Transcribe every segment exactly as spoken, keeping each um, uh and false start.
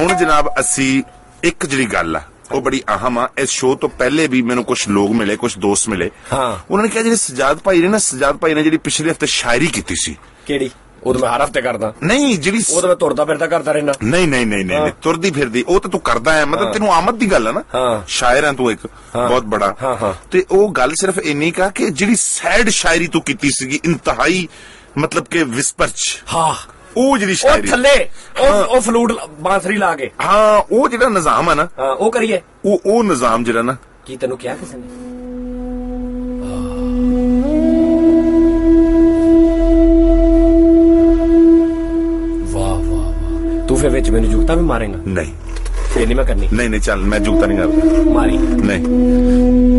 हुण जनाब असी एक जिहड़ी गल आ वो बड़ी अहम आ। इस शो तो पहले भी मैंने कुछ लोग मिले, कुछ दोस्त मिले, हाँ उन्होंने कहा जी सजाद भाई ने ना सजाद भाई ने जी पिछले हफ्ते शायरी की सी। केड़ी? वो तो मैं हर हफ्ते करदा। नहीं जी वो तो मैं तुरदा फिरदा करदा रहना। नहीं नहीं नहीं नहीं, नहीं तुरदी फिरदी वो तो तू करदा है, मतलब तेनू आमद दी गल है ना। हाँ। शायर है तू एक हाँ। बहुत बड़ा। हाँ हाँ। ते वो गल सिर्फ इन्नी का कि जिहड़ी सैड शायरी तू कीती सी इंतहाई मतलब के विस्पर च हाँ ਉਹ ਜਿਹੜੀ ਸ਼ਾਇਰੀ ਥੱਲੇ ਉਹ ਉਹ ਫਲੂਟ ਬਾਂਸਰੀ ਲਾ ਕੇ ਹਾਂ ਉਹ ਜਿਹੜਾ ਨਿਜ਼ਾਮ ਹੈ ਨਾ ਹਾਂ ਉਹ ਕਰੀਏ ਉਹ ਉਹ ਨਿਜ਼ਾਮ ਜਿਹੜਾ ਨਾ ਕੀ ਤੈਨੂੰ ਕਿਹਾ ਕਿਸੇ ਨੇ ਵਾਹ ਵਾਹ ਵਾਹ ਤੂੰ ਫੇ ਵਿੱਚ ਮੈਨੂੰ ਜੁਗਤਾ ਵੀ ਮਾਰੇਗਾ ਨਹੀਂ ਫੇ ਨਹੀਂ ਮੈਂ ਕਰਨੀ ਨਹੀਂ ਨਹੀਂ ਚੱਲ ਮੈਂ ਜੁਗਤਾ ਨਹੀਂ ਕਰਦਾ ਮਾਰੀ ਨਹੀਂ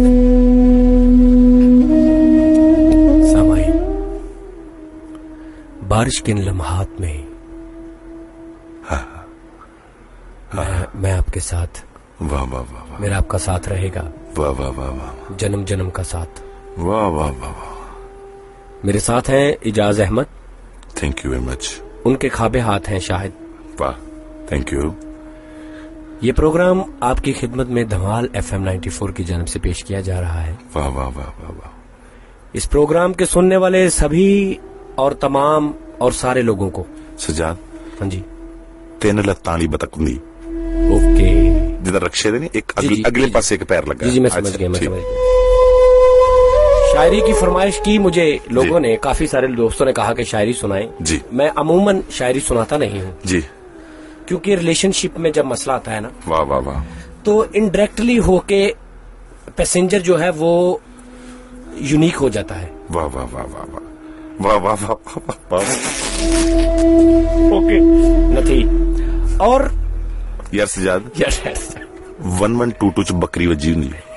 बारिश के इन लम्हात में हाँ, हाँ, मैं, मैं आपके साथ वाह वाह वाह मेरा आपका साथ रहेगा वाह वाह वाह वाह जन्म जन्म का साथ वाह वाह वाह वाह मेरे साथ हैं Ejaz Ahmed thank you very much उनके खाबे हाथ हैं शाहिद वाह थैंक यू ये प्रोग्राम आपकी खिदमत में Dhamaal F M ninety four की जानिब से पेश किया जा रहा है वाह वाह वाह वाह वाह इस प्रोग्राम के सुनने वाले सभी और तमाम और सारे लोगों को सजाद हाँ जी तीन लत्तां वाली बतख हुंदी ओके जिदा रक्षे दे नहीं एक अगले, जी, अगले जी, पासे एक पैर लगा जी जी मैं समझ गया मैं समझ गया शायरी की फरमाइश की मुझे लोगों ने काफी सारे दोस्तों ने कहा कि शायरी सुनाएं जी मैं अमूमन शायरी सुनाता नहीं हूँ जी क्योंकि रिलेशनशिप में जब मसला आता है ना वाह वाह वाह तो इनडायरेक्टली होके पैसेंजर जो है वो यूनिक हो जाता है वाह वाह वाह वाह वाह वाह वाह वाह वाह वाह ओके नहीं और यार सजाद यार वन वन टू टू च बकरी वजी हुंदी है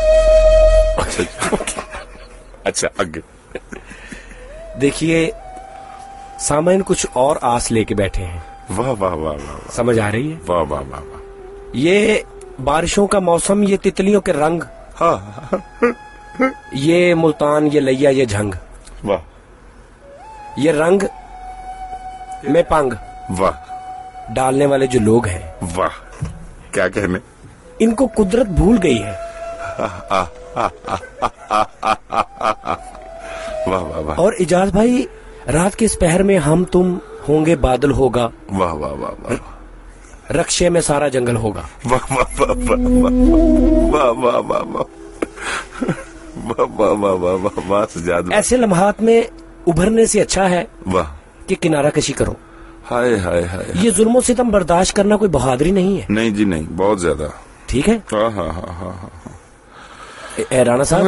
अच्छा आगे देखिए सामाइन कुछ और आस लेके बैठे हैं वाह वाह वाह वाह समझ आ रही है वाह वाह वाह वाह ये बारिशों का मौसम ये तितलियों के रंग हाँ ये मुल्तान ये लैया ये झंग वाह ये रंग में पंग वाह डालने वाले जो लोग हैं वाह क्या कहने इनको कुदरत भूल गई है वाह वाह वाह और इजाज भाई रात के इस पहर में हम तुम होंगे बादल होगा वाह वाह वाह वाह रक्षे में सारा जंगल होगा वाह वाह वाह वाह वाह वाह वाह वाह वाह वाह वाह वाह वाह सजाद ऐसे लम्हात में उभरने से अच्छा है वाह कि किनारा कशी करो हाय हाय हाय ये जुल्मों से तुम बर्दाश्त करना कोई बहादुरी नहीं है नहीं जी नहीं बहुत ज्यादा ठीक है हाँ हाँ हाँ हाँ हाँ ए राणा साहब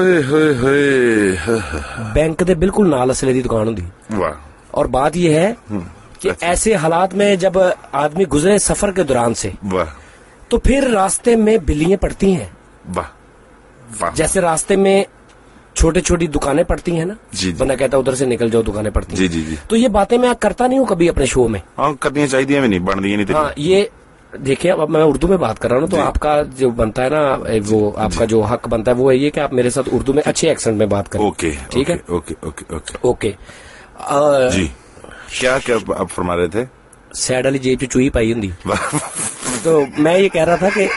हाय बैंक दे बिल्कुल नाल असले दी दुकान होंदी वाह और बात ये है कि ऐसे हालात में जब आदमी गुजरे सफर के दौरान से वाह तो फिर रास्ते में बिल्लियां पड़ती हैं वाह वाह जैसे रास्ते में छोटे छोटी दुकानें पड़ती हैं ना जी बंदा कहता उधर से निकल जाओ दुकानें पड़ती जी जी जी तो ये बातें मैं करता नहीं हूँ कभी अपने शो में हाँ करनी चाहिए भी नहीं बनती नहीं हाँ ये देखिए अब मैं उर्दू में बात कर रहा हूँ तो आपका जो बनता है ना वो आपका जो हक बनता है वो है ये कि आप मेरे साथ उर्दू में अच्छे एक्सेंट में बात करें ओके ठीक है ओके ओके ओके ओके जी क्या क्या आप फरमा रहे थे सैड वाली जेब च चूही पाई होंगी तो मैं ये कह रहा था कि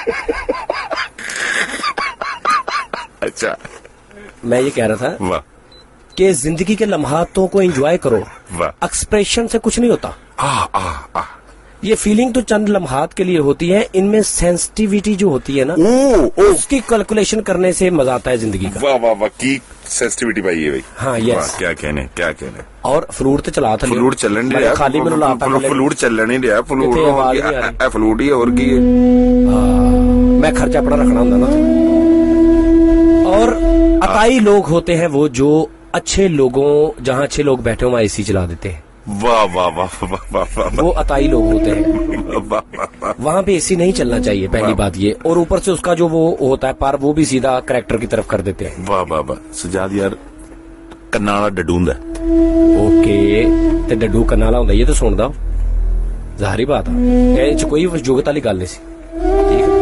अच्छा मैं ये कह रहा था वाह कि जिंदगी के लम्हातों को एंजॉय करो वाह एक्सप्रेशन से कुछ नहीं होता आ आ आ ये फीलिंग तो चंद लम्हात के लिए होती है इनमें सेंसिटिविटी जो होती है ना ओ, ओ, उसकी कैलकुलेशन करने से मजा आता है जिंदगी का वाह वाह वाह की सेंसिटिविटी पाई है भाई हाँ यस क्या कहने क्या कहने और फ्लूट तो चला था फ्लूट चलन रहा खाली मैंने लाता फ्लूट चलन नहीं रहा फ्लूट फ्लूट ही और की मैं खर्चा अपना रखना होता ना और अताई लोग होते हैं वो जो अच्छे लोगों जहाँ अच्छे लोग बैठे हो वहाँ एसी चला देते हैं वाह वाह वाह वाह वाह वो अताई लोग होते हैं वहाँ पे एसी नहीं चलना चाहिए पहली बात ये और ऊपर से उसका जो वो होता है पर वो भी सीधा कैरेक्टर की तरफ कर देते हैं वाह वाह वाह सजाद यार कन्नाला डड्डू हुंदा ओके ते डड्डू कन्नाला हुंदा ये तो सुनदा जाहिर बात है इस कोई जोगत वाली गल नहीं सी ठीक है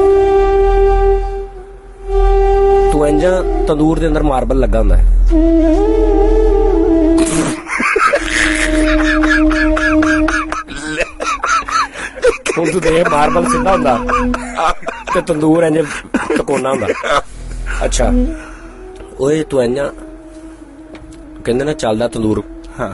तू इंजा तंदूर दे अंदर मार्बल लगा हुंदा है ਹੁਣ ਤੂੰ ਦੇਖ ਮਾਰਬਲ ਸਿੱਧਾ ਹੁੰਦਾ ਤੇ ਤੰਦੂਰ ਇੰਜ ਟਕੋਨਾ ਹੁੰਦਾ। ਅੱਛਾ ਓਏ ਤੂੰ ਇੰਨਾ ਕਹਿੰਦੇ ਨਾ ਚੱਲਦਾ ਤੰਦੂਰ। ਹਾਂ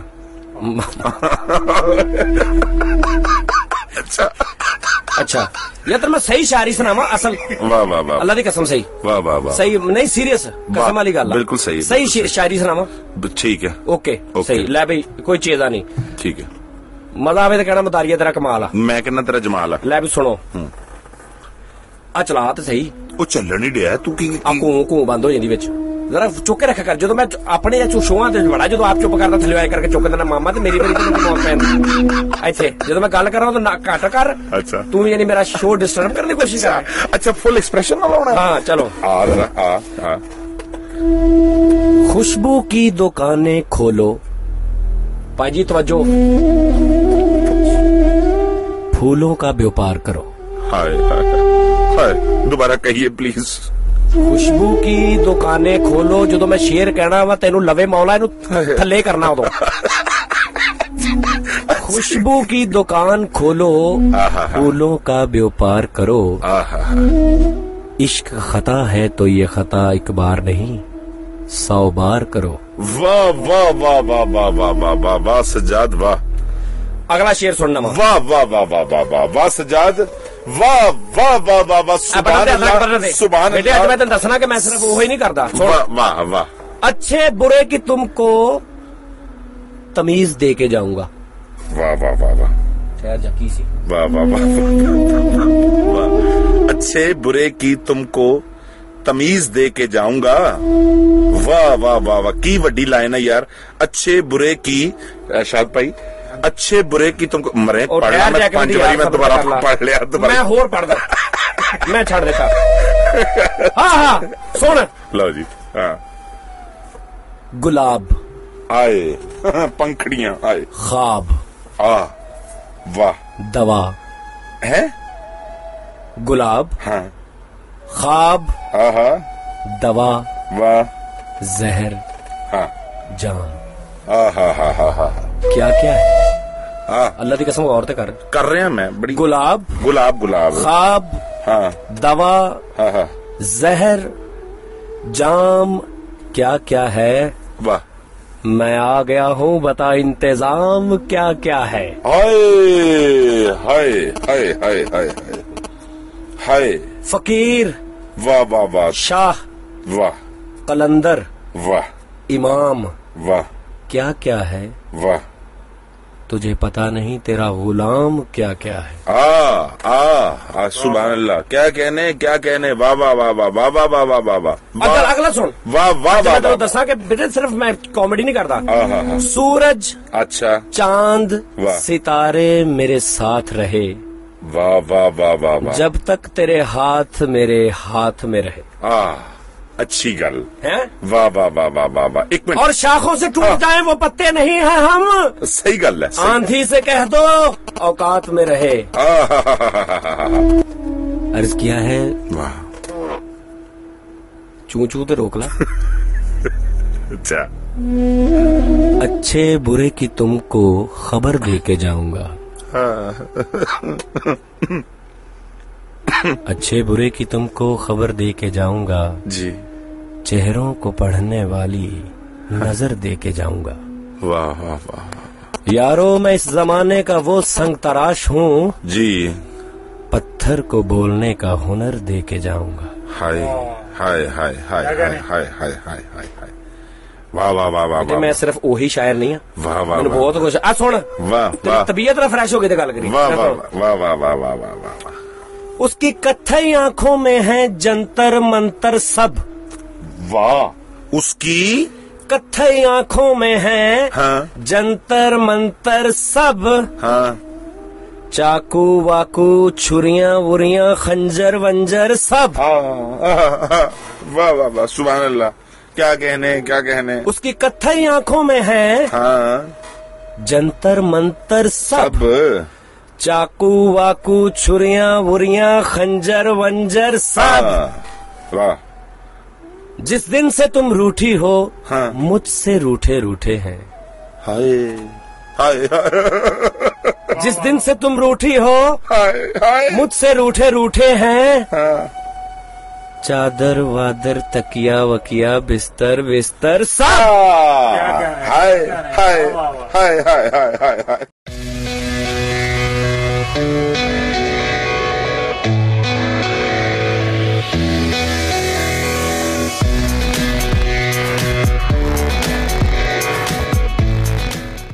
अच्छा अच्छा यार तो मैं सही शायरी सुनावा असल। वाह वाह वाह अल्लाह दी कसम सही। वाह वाह वाह सही नहीं सीरियस कसम वाली गल। बिल्कुल सही सही शायरी सुनावा। ठीक है ओके सही ले भाई कोई चेदा नहीं। ठीक है मजा आवे तो कहना मतारिया तेरा कमाल आ। मैं कहना तेरा जमाल आ। ले भी सुनो आ चला तो सही वो चलन नहीं दिया तू की घूं घूं बंद हो जाती बिच जरा चुक के रखा कर। जो मैं अपने शोआ बड़ा जो आप चुप करता थले करके चुक देना मामा तो मेरी बारी मौत पैंदी इत्थे जो मैं गल कर तो घट कर। अच्छा तू यानी मेरा शो डिस्टर्ब करने की कोशिश कर। अच्छा फुल एक्सप्रेशन ना लाना। हाँ चलो आ आ आ खुशबू की दुकानें खोलो पाजी तवज्जो फूलों का व्यापार करो। हाय हाय हाय दोबारा कहिए प्लीज। खुशबू की दुकानें खोलो जो मैं शेर कहना वा तेनू लवे मौला इनू थले करना उदो। खुशबू की दुकान खोलो फूलों का व्यापार करो। इश्क खता है तो ये खता एक बार नहीं सौ बार करो। वाह वाह वाह वाह वाह वाह वाह वाह वाह सज्जाद वाह। अगला शेर सुनना वाह वाह वाह वाह वाह वाह वाह सज्जाद वाह वाह वाह वाह वाह सुभान अल्लाह सुभान बेटे आज मैं तेन दसना कि मैं सिर्फ वो ही नहीं करता। वाह वाह वाह अच्छे बुरे की तुमको तमीज दे के जाऊंगा। वाह वाह वाह वाह खैर जकी सी वाह वाह वाह वाह अच्छे बुरे की तुमको तमीज दे के जाऊंगा। वाह वाह वाह वाह की वड्डी लाइन है यार। अच्छे बुरे की शायद भाई अच्छे बुरे की तुमको मरे पढ़ना मैं पांच बारी मैं दोबारा पढ़ लिया दोबारा मैं होर पढ़ दा मैं छड़ देता। हाँ हाँ सुन लो जी। हाँ गुलाब आए पंखड़ियां आए ख्वाब आ वाह दवा है गुलाब हाँ ख्वाब आहा दवा वाह जहर हाँ जान आहा हा हा हा क्या क्या है। हाँ अल्लाह की कसम और कर कर रहे हैं मैं बड़ी गुलाब गुलाब गुलाब ख्वाब हाँ दवा हाँ हाँ जहर जाम क्या क्या है। वाह मैं आ गया हूँ बता इंतजाम क्या क्या है। हाय हाय हाय हाय हाय हाय फकीर वाह वाह वाह शाह वाह कलंदर वाह इमाम वाह क्या क्या है। वाह तुझे पता नहीं तेरा गुलाम क्या क्या है। आ आ, आ सुभान अल्लाह क्या कहने क्या कहने वाह वाह वाह वाह वाह वाह वाह वाह वाह वाह अगर अगला सुन वाह वाह वाह तो दसा के बेटे सिर्फ मैं कॉमेडी नहीं करता। हाँ हाँ सूरज अच्छा चांद वाह सितारे मेरे साथ रहे। वाह वाह वाह वाह वाह जब तक तेरे हाथ मेरे हाथ में रहे। आ अच्छी गल है वाह वाह वाह वाह वाह वाह एक मिनट और शाखों से टूट जाए वो पत्ते नहीं है हम। सही गल है आंधी से कह दो औकात में रहे। अर्ज किया है वाह चू चू तो रोक ला। अच्छा अच्छे बुरे की तुमको खबर दे के जाऊंगा। अच्छे बुरे की तुमको खबर दे के जाऊंगा जी चेहरों को पढ़ने वाली नजर दे के जाऊंगा। वाह वाह वाह यारो मैं इस जमाने का वो संग तराश हूँ जी पत्थर को बोलने का हुनर दे के जाऊंगा। हाय हाय हाय हाय हाय हाय हाय हाय हाय हाय वाह वाह वाह वाह मैं सिर्फ वही शायर नहीं है। वाह वाह बहुत कुछ आ सुन वाह वाह तबीयत ना फ्रेश हो गई तो गल करी। वाह वाह वाह वाह वाह वाह वाह वाह उसकी कत्थई आंखों में है जंतर मंतर सब। वाह उसकी कत्थई आंखों में है हाँ जंतर मंतर सब। हाँ चाकू वाकू छुरियां वुरियां खंजर वंजर सब। हाँ वाह वाह वाह सुभान अल्लाह क्या कहने क्या कहने। उसकी कत्थई आंखों में है हाँ जंतर मंतर सब। सब चाकू वाकू छुरियां वुरियां खंजर वंजर सब। वाह जिस दिन से तुम रूठी हो हाँ मुझसे रूठे रूठे हैं। हाय हाय जिस दिन से तुम रूठी हो, हाय हाय मुझसे रूठे रूठे हैं। हाँ। चादर वादर तकिया वकिया बिस्तर बिस्तर सब। हाय हाय हाय हाय हाय हाय हाय